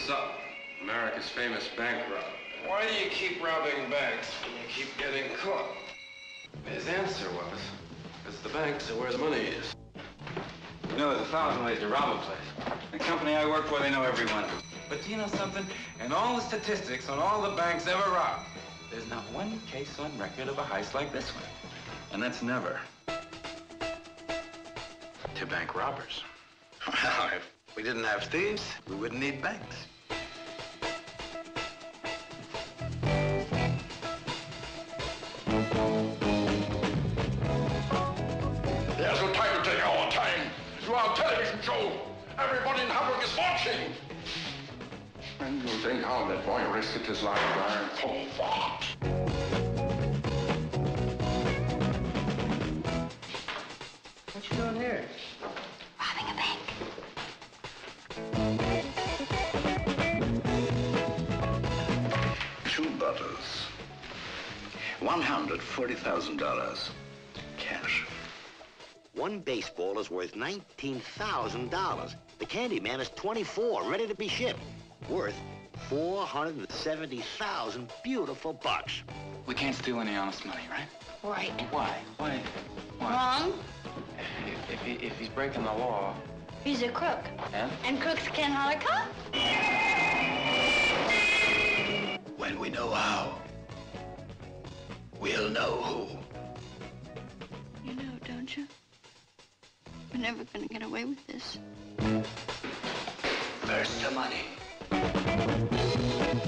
up? America's famous bank robber. Why do you keep robbing banks when you keep getting caught? His answer was, it's the banks are where the money is. You know, there's 1,000 ways to rob a place. The company I work for, they know everyone. But do you know something? In all the statistics on all the banks ever robbed, there's not one case on record of a heist like this one. And that's never. To bank robbers. Well, if we didn't have thieves, we wouldn't need banks. There's no time to take our time. You are a television show. Everybody in Hamburg is watching. And you think how that boy risked his life there for what? What you doing here? Robbing a bank. Two bottles. $140,000. Cash. One baseball is worth $19,000. The candy man is 24, ready to be shipped. Worth 470,000 beautiful bucks. We can't steal any honest money, right? Right. Why? Why? Wrong. If he's breaking the law. He's a crook. And? And crooks can't holler cop. When we know how, we'll know who. You know, don't you? We're never gonna get away with this. First the money.